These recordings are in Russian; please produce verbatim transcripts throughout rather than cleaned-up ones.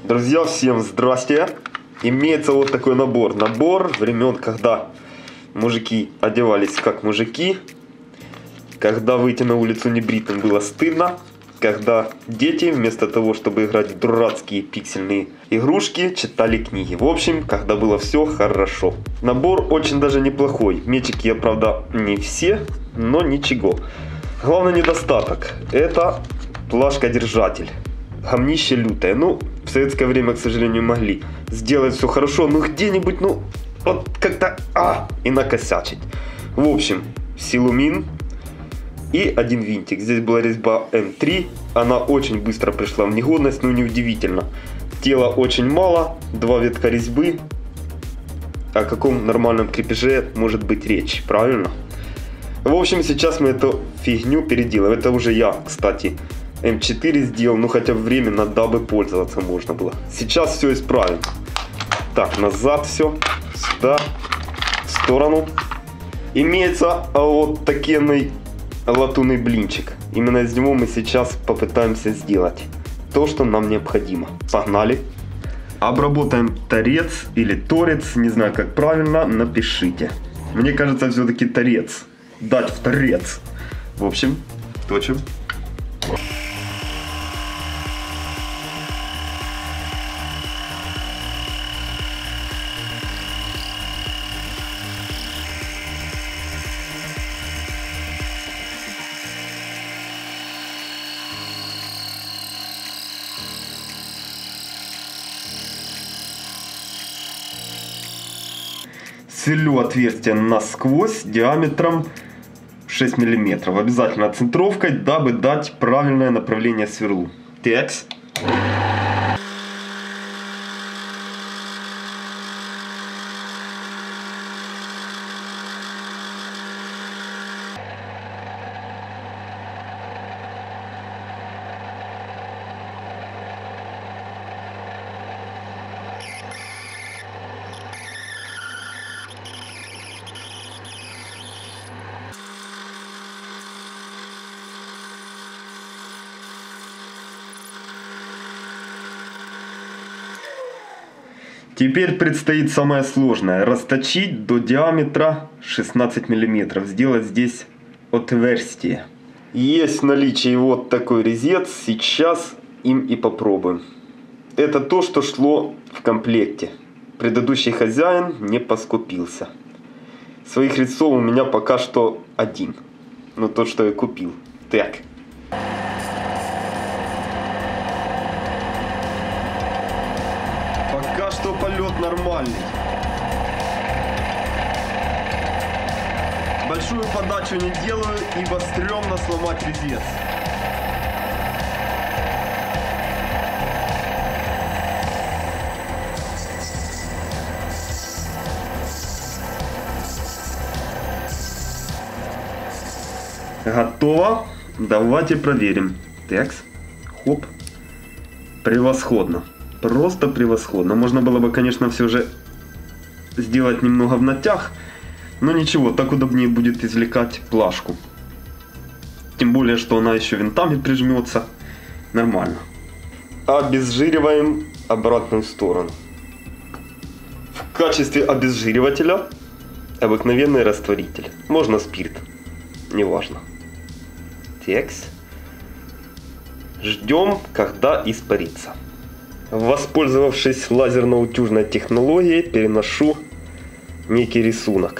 Друзья, всем здрасте. Имеется вот такой набор. Набор времен, когда мужики одевались как мужики, когда выйти на улицу небритым было стыдно, когда дети вместо того, чтобы играть в дурацкие пиксельные игрушки, читали книги. В общем, когда было все хорошо. Набор очень даже неплохой. Мечики я, правда, не все, но ничего. Главный недостаток — это плашка-держатель. Гомнище лютое. Ну, в советское время, к сожалению, могли сделать все хорошо, но где-нибудь, ну, вот как-то, а, и накосячить. В общем, силумин и один винтик. Здесь была резьба эм три, она очень быстро пришла в негодность, но неудивительно. Тела очень мало, два витка резьбы. О каком нормальном крепеже может быть речь, правильно? В общем, сейчас мы эту фигню переделаем. Это уже я, кстати, эм четыре сделал, ну хотя бы временно, дабы пользоваться можно было. Сейчас все исправим. Так, назад все, сюда, в сторону. Имеется вот такой латунный блинчик. Именно из него мы сейчас попытаемся сделать то, что нам необходимо. Погнали. Обработаем торец или торец, не знаю как правильно, напишите. Мне кажется, все-таки торец. Дать в торец. В общем, точим. Сверлю отверстие насквозь диаметром шесть миллиметров. Обязательно центровкой, дабы дать правильное направление сверлу. Текс. Теперь предстоит самое сложное. Расточить до диаметра шестнадцать миллиметров. Сделать здесь отверстие. Есть в наличии вот такой резец. Сейчас им и попробуем. Это то, что шло в комплекте. Предыдущий хозяин не поскупился. Своих резцов у меня пока что один. Но тот, что я купил. Так. Что полет нормальный. Большую подачу не делаю, ибо стрёмно сломать резец. Готово. Давайте проверим. Текс. Хоп. Превосходно. Просто превосходно. Можно было бы, конечно, все же сделать немного в натяг. Но ничего, так удобнее будет извлекать плашку. Тем более, что она еще винтами прижмется. Нормально. Обезжириваем обратную сторону. В качестве обезжиривателя обыкновенный растворитель. Можно спирт. Неважно. Текс. Ждем, когда испарится. Воспользовавшись лазерно-утюжной технологией, переношу некий рисунок.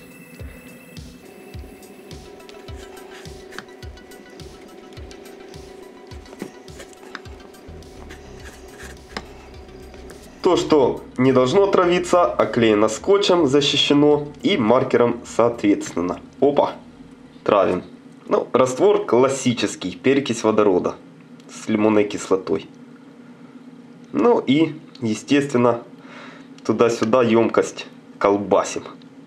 То, что не должно отравиться, оклеено скотчем, защищено и маркером соответственно. Опа, травим. Ну, раствор классический, перекись водорода с лимонной кислотой. Ну и, естественно, туда-сюда емкость колбасим.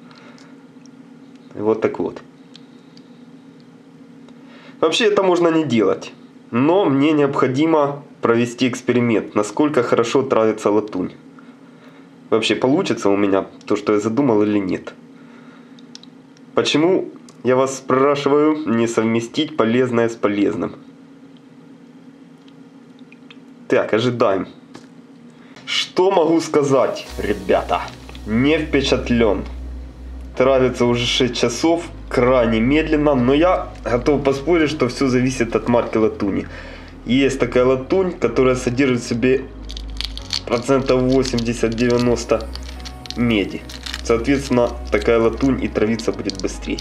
Вот так вот. Вообще это можно не делать. Но мне необходимо провести эксперимент, насколько хорошо травится латунь. Вообще получится у меня то, что я задумал, или нет. Почему, я вас спрашиваю, не совместить полезное с полезным? Так, ожидаем. Что могу сказать, ребята? Не впечатлен. Травится уже шесть часов, крайне медленно, но я готов поспорить, что все зависит от марки латуни. Есть такая латунь, которая содержит в себе процентов восемьдесят-девяносто меди. Соответственно, такая латунь и травиться будет быстрее.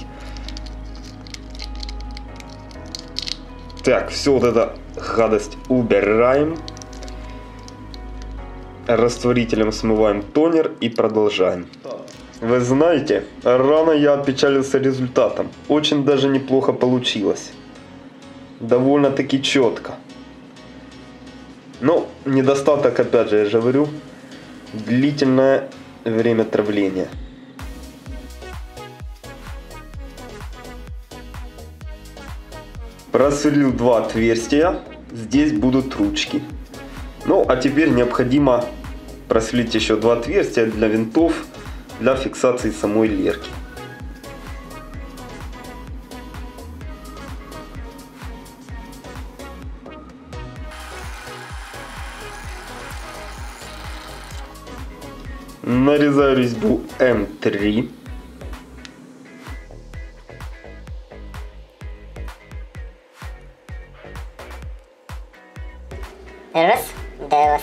Так, все вот это гадость убираем. Растворителем смываем тонер и продолжаем. Вы знаете, рано я опечалился результатом. Очень даже неплохо получилось. Довольно-таки четко. Но недостаток, опять же, я же говорю, длительное время травления. Просверлил два отверстия. Здесь будут ручки. Ну, а теперь необходимо просверлить еще два отверстия для винтов, для фиксации самой лерки. Нарезаю резьбу эм три. Раз, два.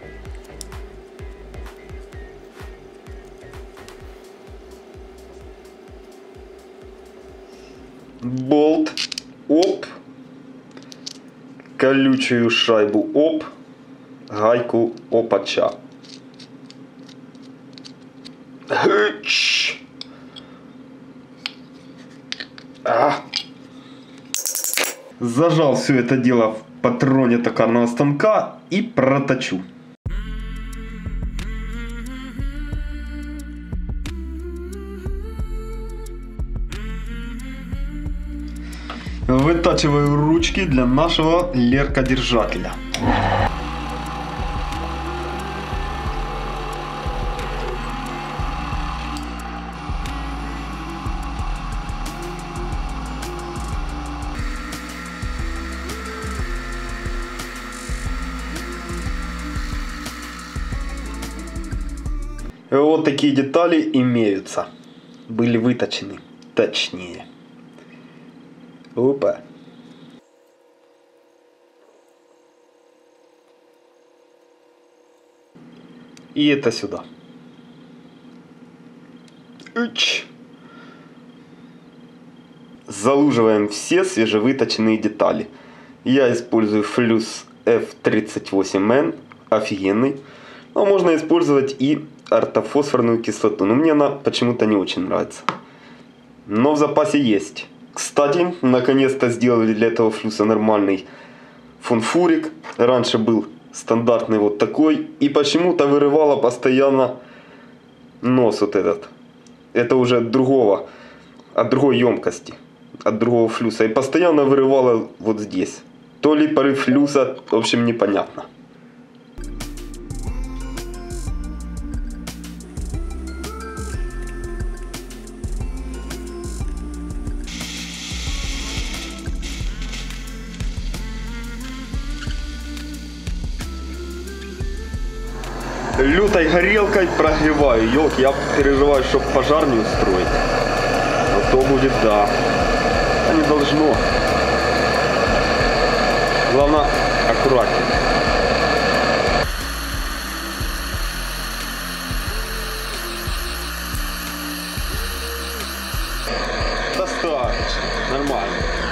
Болт, оп, колючую шайбу, оп, гайку, опача. Хыч. А. Зажал все это дело в патроне токарного станка и проточу. Вытачиваю ручки для нашего леркодержателя. Вот такие детали имеются. Были выточены. Точнее. Опа. И это сюда. Уч. Залуживаем все свежевыточенные детали. Я использую флюс эф тридцать восемь эн. Офигенный. Но можно использовать и ортофосфорную кислоту. Но мне она почему-то не очень нравится. Но в запасе есть. Кстати, наконец-то сделали для этого флюса нормальный фунфурик. Раньше был стандартный вот такой. И почему-то вырывало постоянно нос вот этот. Это уже от другого, от другой емкости. От другого флюса. И постоянно вырывало вот здесь. То ли порыв флюса, в общем, непонятно. Лютой горелкой прогреваю ее. Я переживаю, чтобы пожар не устроить. А то будет, да. А не должно. Главное, аккуратнее. Достаточно. Нормально.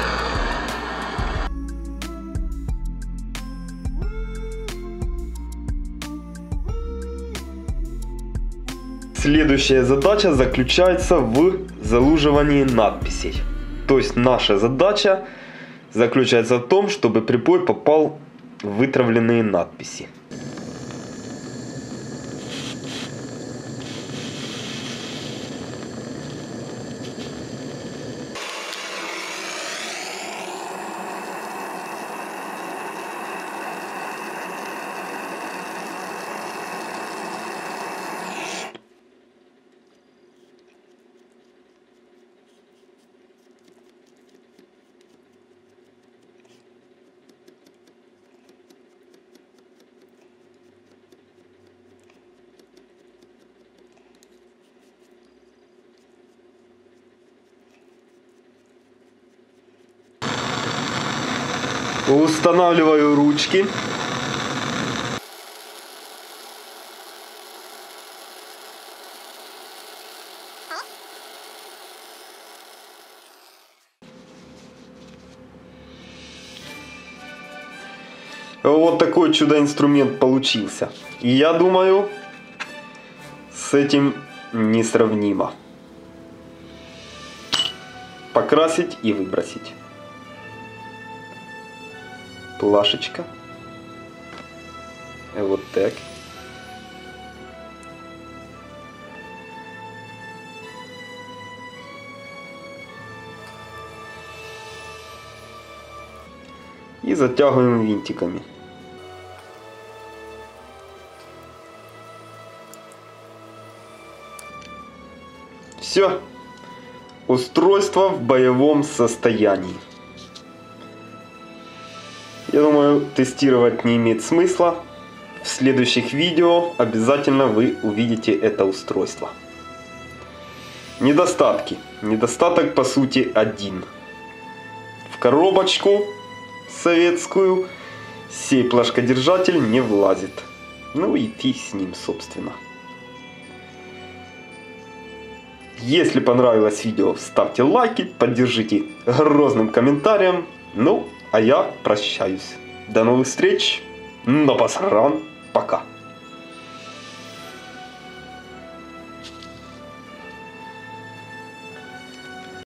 Следующая задача заключается в залуживании надписей. То есть наша задача заключается в том, чтобы припой попал в вытравленные надписи. Устанавливаю ручки. Вот такой чудо-инструмент получился. И я думаю, с этим несравнимо. Покрасить и выбросить. Плашечка. Вот так. И затягиваем винтиками. Все. Устройство в боевом состоянии. Я думаю, тестировать не имеет смысла. В следующих видео обязательно вы увидите это устройство. Недостатки. Недостаток по сути один. В коробочку советскую сей плашкодержатель не влазит. Ну и фиг с ним, собственно. Если понравилось видео, ставьте лайки, поддержите грозным комментарием. Ну, а я прощаюсь. До новых встреч. На пасран. Пока.